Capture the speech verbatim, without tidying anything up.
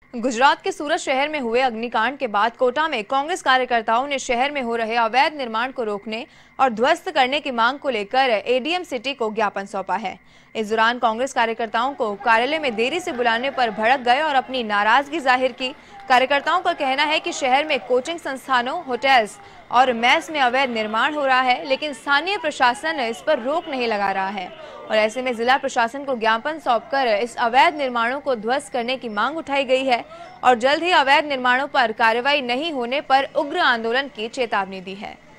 गुजरात के सूरत शहर में हुए अग्निकांड के बाद कोटा में कांग्रेस कार्यकर्ताओं ने शहर में हो रहे अवैध निर्माण को रोकने और ध्वस्त करने की मांग को लेकर एडीएम सिटी को ज्ञापन सौंपा है। इस दौरान कांग्रेस कार्यकर्ताओं को कार्यालय में देरी से बुलाने पर भड़क गए और अपनी नाराजगी जाहिर की। कार्यकर्ताओं का कहना है कि शहर में कोचिंग संस्थानों, होटल्स और मेस में अवैध निर्माण हो रहा है, लेकिन स्थानीय प्रशासन इस पर रोक नहीं लगा रहा है और ऐसे में जिला प्रशासन को ज्ञापन सौंपकर इस अवैध निर्माणों को ध्वस्त करने की मांग उठाई गई है और जल्द ही अवैध निर्माणों पर कार्रवाई नहीं होने पर उग्र आंदोलन की चेतावनी दी है।